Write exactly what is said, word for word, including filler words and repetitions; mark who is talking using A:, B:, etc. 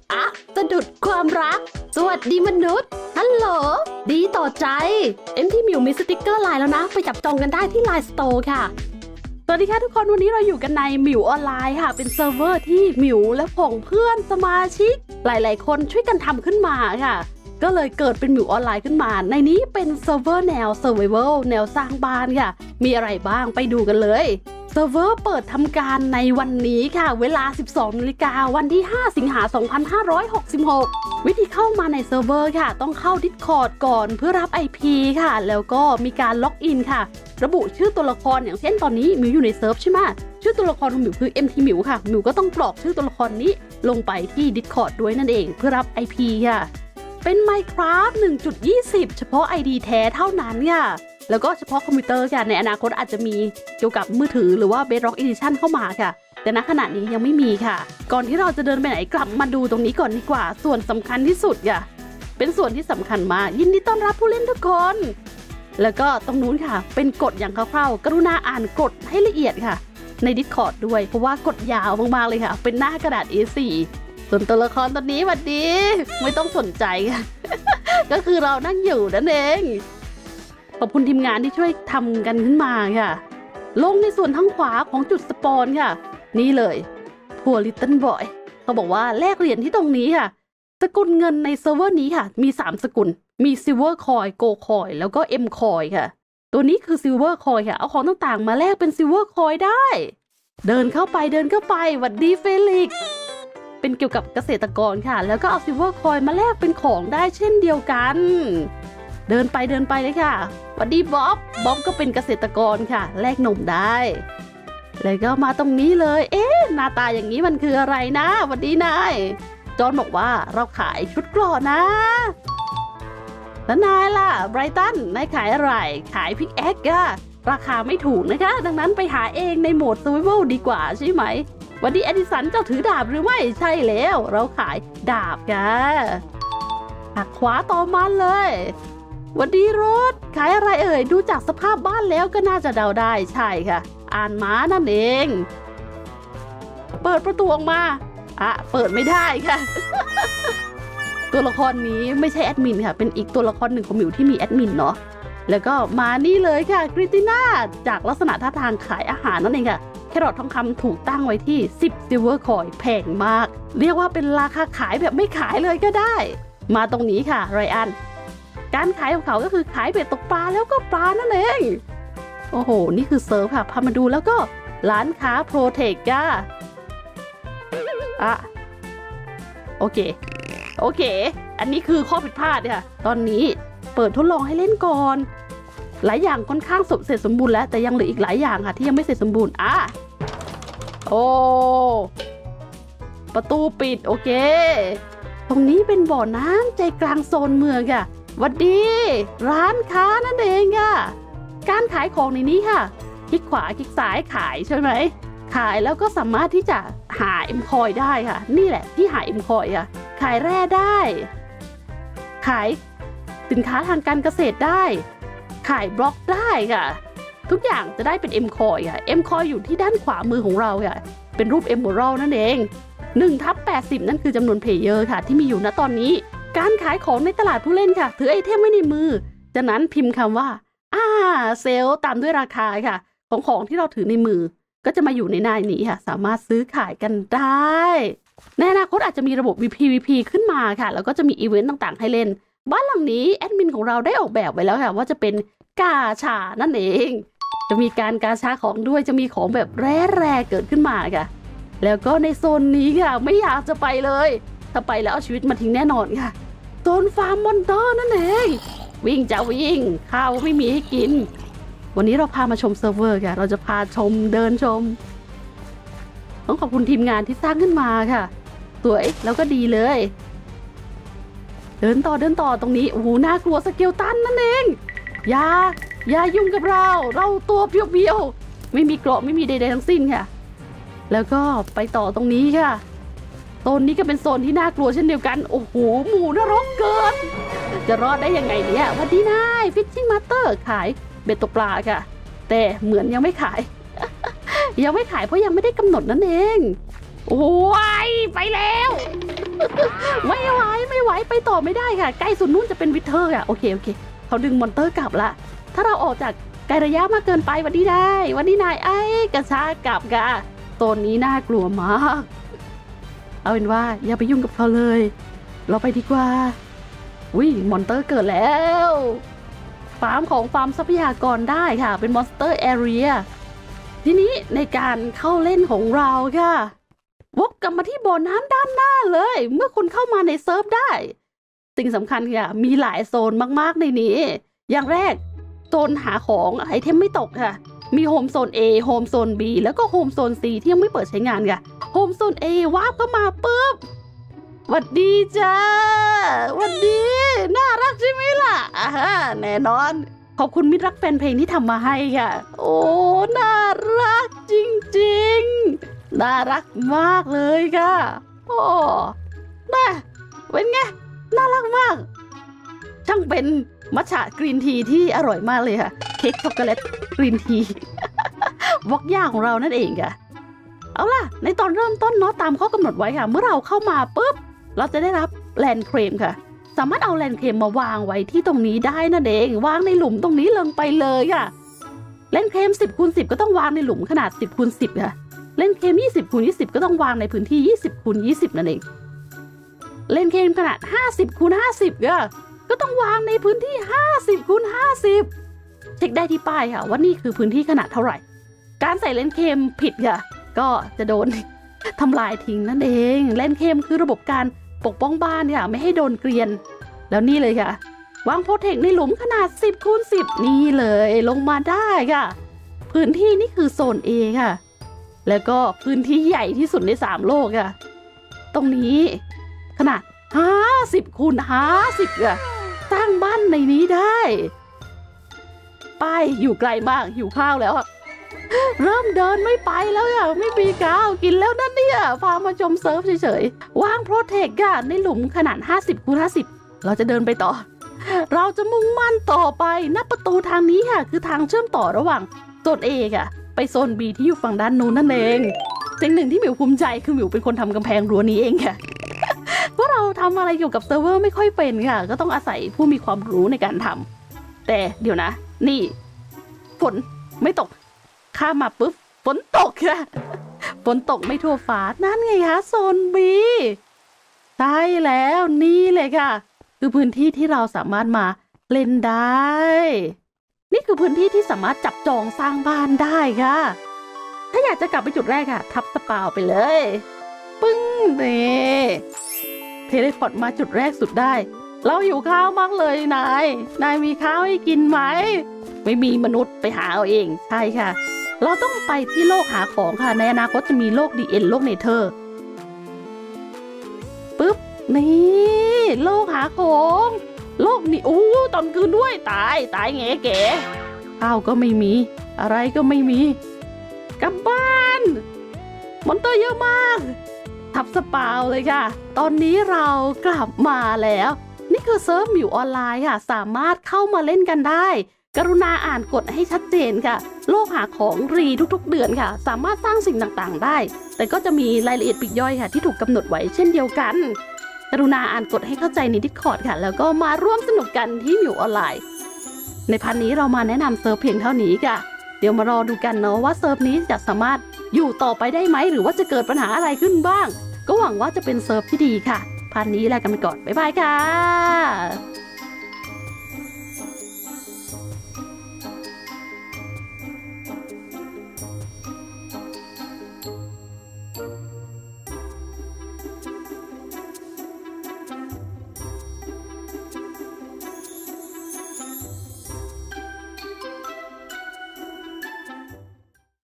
A: อะสะดุดความรักสวัสดีมนุษย์ฮัลโหลดีต่อใจเอ็มที่มิวมีสติกเกอร์ไลน์แล้วนะไปจับจองกันได้ที่ไลน์สโตร์ค่ะสวัสดีค่ะทุกคนวันนี้เราอยู่กันในมิวออนไลน์ค่ะเป็นเซิร์ฟเวอร์ที่มิวและผองเพื่อนสมาชิกหลายๆคนช่วยกันทำขึ้นมาค่ะก็เลยเกิดเป็นมิวออนไลน์ขึ้นมาในนี้เป็นเซิร์ฟเวอร์แนว Survival แนวสร้างบ้านค่ะมีอะไรบ้างไปดูกันเลยเซิร์ฟเวอร์เปิดทำการในวันนี้ค่ะเวลา สิบสองนาฬิกา วันที่ ห้า สิงหาคม สองพันห้าร้อยหกสิบหก วิธีเข้ามาในเซิร์ฟเวอร์ค่ะต้องเข้า Discord ก่อนเพื่อรับ ไอ พี ค่ะแล้วก็มีการล็อกอินค่ะระบุชื่อตัวละครอย่างเช่นตอนนี้มิวอยู่ในเซิร์ฟใช่ไหมชื่อตัวละครของมิวคือ เอ็ม ที มิวค่ะมิวก็ต้องกรอกชื่อตัวละครนี้ลงไปที่ Discord ด้วยนั่นเองเพื่อรับ ไอ พี ค่ะเป็น Minecraft หนึ่งจุดยี่สิบ เฉพาะ ไอ ดี แท้เท่านั้นค่ะแล้วก็เฉพาะคอมพิวเตอร์ค่ะในอนาคตอาจจะมีเกี่ยวกับมือถือหรือว่า Bedrock Edition เข้ามาค่ะแต่ณขณะนี้ยังไม่มีค่ะก่อนที่เราจะเดินไปไหนกลับมาดูตรงนี้ก่อนดีกว่าส่วนสำคัญที่สุดค่ะเป็นส่วนที่สำคัญมากยินดีต้อนรับผู้เล่นทุกคนแล้วก็ตรงนู้นค่ะเป็นกฎอย่างคร่าวๆกรุณาอ่านกฎให้ละเอียดค่ะใน Discord ด้วยเพราะว่ากฎยาวมากๆเลยค่ะเป็นหน้ากระดาษ เอ โฟร์ ส่วนตัวละครตอนนี้หวัดดีไม่ต้องสนใจค่ะ ก็คือเรานั่งอยู่นั่นเองขอบคุณทีมงานที่ช่วยทำกันขึ้นมาค่ะลงในส่วนทางขวาของจุดสปอนค่ะนี่เลยพัวลิตเติ้ลบอยเขาบอกว่าแลกเหรียญที่ตรงนี้ค่ะสกุลเงินในเซิร์ฟเวอร์นี้ค่ะมีสามสกุลมีซิลเวอร์คอยโกคอยแล้วก็เอ็มคอยค่ะตัวนี้คือซิลเวอร์คอยค่ะเอาของต่างๆมาแลกเป็นซิลเวอร์คอยได้เดินเข้าไปเดินเข้าไปหวัดดีเฟลิกซ์เป็นเกี่ยวกับเกษตรกรค่ะแล้วก็เอาซิลเวอร์คอยมาแลกเป็นของได้เช่นเดียวกันเดินไปเดินไปเลยค่ะหวัดดีบ๊อบบ๊อบก็เป็นเกษตรกรค่ะแลกนมได้แล้วก็มาตรงนี้เลยเอ๊ะหน้าตาอย่างนี้มันคืออะไรนะหวัดดีนายจอห์นบอกว่าเราขายชุดเกราะนะแล้วนายล่ะไบรตันนายขายอะไรขายพิกแอคค่ะราคาไม่ถูกนะคะดังนั้นไปหาเองในโหมด Survival ดีกว่าใช่ไหมวันนี้แอดิสันเจ้าถือดาบหรือไม่ใช่แล้วเราขายดาบกันหักขวาต่อมันเลยวันนี้รถขายอะไรเอ่ยดูจากสภาพบ้านแล้วก็น่าจะเดาได้ใช่ค่ะอ่านม้านั่นเองเปิดประตูออกมาอ่ะเปิดไม่ได้ค่ะ ตัวละครนี้ไม่ใช่แอดมินค่ะเป็นอีกตัวละครหนึ่งของมิวที่มีแอดมินเนาะแล้วก็มานี่เลยค่ะกริติน่าจากลักษณะท่าทางขายอาหารนั่นเองค่ะแครอททองคำถูกตั้งไว้ที่สิบซิลเวอร์คอยแพงมากเรียกว่าเป็นราคาขายแบบไม่ขายเลยก็ได้มาตรงนี้ค่ะไรอันการขายของเขาก็คือขายเบ็ดตกปลาแล้วก็ปลานั่นเองโอ้โหนี่คือเซิร์ฟค่ะพามาดูแล้วก็ร้านค้าโปรเทคจ้าอ่ะโอเคโอเคอันนี้คือข้อผิดพลาดค่ะตอนนี้เปิดทดลองให้เล่นก่อนหลายอย่างค่อนข้างสมเสร็จสมบูรณ์แล้วแต่ยังเหลืออีกหลายอย่างค่ะที่ยังไม่เสร็จสมบูรณ์อ่ะโอ้ประตูปิดโอเคตรงนี้เป็นบ่อน้ำใจกลางโซนเมืองค่ะหวัดดีร้านค้านั่นเองค่ะการขายของในนี้ค่ะคลิกขวาคลิกซ้ายขายใช่ไหมขายแล้วก็สามารถที่จะหาเอ็มคอยได้ค่ะนี่แหละที่หาเอ็มคอยค่ะขายแร่ได้ขายสินค้าทางการเกษตรได้ขายบล็อกได้ค่ะทุกอย่างจะได้เป็น M Coin ค่ะ M Coin อยู่ที่ด้านขวามือของเราค่ะเป็นรูป Emerald นั่นเองหนึ่งทับแปดสิบนั่นคือจำนวนเพลเยอร์ค่ะที่มีอยู่ณตอนนี้การขายของในตลาดผู้เล่นค่ะถือไอเทมไว้ในมือจากนั้นพิมพ์คำว่าอ่าเซลตามด้วยราคาค่ะของของที่เราถือในมือก็จะมาอยู่ในหน้านี้ค่ะสามารถซื้อขายกันได้ในอนาคตอาจจะมีระบบ วี พี วี พี ขึ้นมาค่ะแล้วก็จะมีอีเวนต์ต่างๆให้เล่นบ้านหลังนี้แอดมินของเราได้ออกแบบไว้แล้วค่ะว่าจะเป็นกาชานั่นเองจะมีการกาชาของด้วยจะมีของแบบแร่ๆเกิดขึ้นมาค่ะแล้วก็ในโซนนี้ค่ะไม่อยากจะไปเลยถ้าไปแล้วเอาชีวิตมาทิ้งแน่นอนค่ะโซนฟาร์มมอนเตอร์นั่นเองวิ่งจะวิ่งข้าวไม่มีให้กินวันนี้เราพามาชมเซิร์ฟเวอร์ค่ะเราจะพาชมเดินชมต้องขอบคุณทีมงานที่สร้างขึ้นมาค่ะสวยแล้วก็ดีเลยเดินต่อเดินต่อตรงนี้โอ้โหน่ากลัวสเกลตันนั่นเองอย่าอย่ายุ่งกับเราเราตัวเพียวๆไม่มีเกราะไม่มีใดๆทั้งสิ้นค่ะแล้วก็ไปต่อตรงนี้ค่ะโซนนี้ก็เป็นโซนที่น่ากลัวเช่นเดียวกันโอ้โหหมูนรกเกินจะรอดได้ยังไงเนี่ยวันที่นายฟิชชิ่งมาสเตอร์ขายเบ็ดตกปลาค่ะแต่เหมือนยังไม่ขาย ยังไม่ขายเพราะยังไม่ได้กำหนดนั่นเองโอ้ยไปแล้วไม่ไหวไม่ไหวไปต่อไม่ได้ค่ะใกล้สุดนู้นจะเป็นวิเทอร์อ่ะโอเคโอเคเขาดึงมอนเตอร์กลับละถ้าเราออกจากไกลระยะมากเกินไปวันนี้ได้วันนี้นายไอ้กระชากกลับกะโซนนี้น่ากลัวมากเอาเป็นว่าอย่าไปยุ่งกับเขาเลยเราไปดีกว่าอุ้ยมอนเตอร์เกิดแล้วฟาร์มของฟาร์มทรัพยากรได้ค่ะเป็นมอนสเตอร์แอเรียทีนี้ในการเข้าเล่นของเราค่ะวกกลับมาที่บ่อน้ำด้านหน้าเลยเมื่อคุณเข้ามาในเซิร์ฟได้สิ่งสำคัญค่ะมีหลายโซนมากๆในนี้อย่างแรกโซนหาของไอเทมไม่ตกค่ะมีโฮมโซน A โฮมโซน B แล้วก็โฮมโซน C ที่ยังไม่เปิดใช้งานค่ะโฮมโซน A วาร์ปก็มาปุ๊บหวัดดีจ้าหวัดดีน่ารักใช่ไหมล่ะอ่าแน่นอนขอบคุณมิตรรักแฟนเพลงที่ทำมาให้ค่ะโอ้น่ารักจริงๆน่ารักมากเลยค่ะโอ้น่าเป็นไงน่ารักมากช่างเป็นมัทฉะกรีนทีที่อร่อยมากเลยค่ะเค้กช็อกโกแลตกรีนทีวอกย่าของเรานั่นเองค่ะเอาล่ะในตอนเริ่มต้นเนาะตามข้อกำหนดไว้ค่ะเมื่อเราเข้ามาปุ๊บเราจะได้รับแลนด์เครมค่ะสามารถเอาแลนด์เครมมาวางไว้ที่ตรงนี้ได้นั่นเองวางในหลุมตรงนี้ลงไปเลยค่ะแลนด์เครมสิบคูณสิบก็ต้องวางในหลุมขนาดสิบคูณสิบค่ะแลนด์เครมยี่สิบคูณยี่สิบก็ต้องวางในพื้นที่ยี่สิบคูณยี่สิบนั่นเองแลนด์เครมขนาดห้าสิบคูณห้าสิบค่ะก็ต้องวางในพื้นที่ห้าสิบคูณห้าสิบเช็คได้ที่ป้ายค่ะว่านี่คือพื้นที่ขนาดเท่าไหร่การใส่เลนส์เคมผิดค่ะก็จะโดน ทำลายทิ้งนั่นเองเลนส์เคมคือระบบการปกป้องบ้านค่ะไม่ให้โดนเกรียนแล้วนี่เลยค่ะวางโปรเทคในหลุมขนาดสิบคูณสิบนี่เลยลงมาได้ค่ะพื้นที่นี่คือโซน A ค่ะแล้วก็พื้นที่ใหญ่ที่สุดในสามโลกค่ะตรงนี้ขนาดห้าสิบคูณห้าสิบค่ะสร้างบ้านในนี้ได้ไปอยู่ไกลมากหิวข้าวแล้วอะเริ่มเดินไม่ไปแล้วอะไม่มีข้าวกินแล้วนั่นเนี่ยพามาชมเซิร์ฟเฉยๆวางโปรเทคอะในหลุมขนาดห้าสิบคูณห้าสิบเราจะเดินไปต่อเราจะมุ่งมั่นต่อไปณประตูทางนี้ค่ะคือทางเชื่อมต่อระหว่างโซน A ค่ะไปโซน B ที่อยู่ฝั่งด้านนู้นนั่นเองสิ่งหนึ่งที่หมิวภูมิใจคือหมิวเป็นคนทำกำแพงรั้วนี้เองค่ะเพราะเราทำอะไรเกี่ยวกับเซิร์ฟเวอร์ไม่ค่อยเป็นค่ะก็ต้องอาศัยผู้มีความรู้ในการทำแต่เดี๋ยวนะนี่ฝนไม่ตกข้ามมาปุ๊บฝนตกค่ะฝนตกไม่ทั่วฟ้านั่นไงคะโซน B ใช่แล้วนี่เลยค่ะคือพื้นที่ที่เราสามารถมาเล่นได้นี่คือพื้นที่ที่สามารถจับจองสร้างบ้านได้ค่ะถ้าอยากจะกลับไปจุดแรกค่ะทับสปาวไปเลยปึ้งนี่เทเลพอร์ตมาจุดแรกสุดได้เราหิวข้าวมากเลยนายนายมีข้าวให้กินไหมไม่มีมนุษย์ไปหาเอาเองใช่ค่ะเราต้องไปที่โลกหาของค่ะในอนาคตจะมีโลกดีเอ็นโลกเนเธอร์ปึ๊บนี่โลกหาของโลกนี้อู้ตอนคืนด้วยตายตายแง่แก่ข้าวก็ไม่มีอะไรก็ไม่มีกลับบ้านมอนเตอร์เยอะมากทับสปาวเลยค่ะตอนนี้เรากลับมาแล้วนี่คือเซิร์ฟหมิวออนไลน์ค่ะสามารถเข้ามาเล่นกันได้กรุณาอ่านกฎให้ชัดเจนค่ะโลกหาของรีทุกๆเดือนค่ะสามารถสร้างสิ่งต่างๆได้แต่ก็จะมีรายละเอียดปลีกย่อยค่ะที่ถูกกำหนดไว้เช่นเดียวกันกรุณาอ่านกฎให้เข้าใจใน Discord ค่ะแล้วก็มาร่วมสนุกกันที่หมิวออนไลน์ในพันนี้เรามาแนะนำเซิร์ฟเพียงเท่านี้ค่ะเดี๋ยวมารอดูกันเนาะว่าเซิร์ฟนี้จะสามารถอยู่ต่อไปได้ไหมหรือว่าจะเกิดปัญหาอะไรขึ้นบ้างก็หวังว่าจะเป็นเซิร์ฟที่ดีค่ะพันนี้ลากันไปก่อนบ๊ายบายค่ะ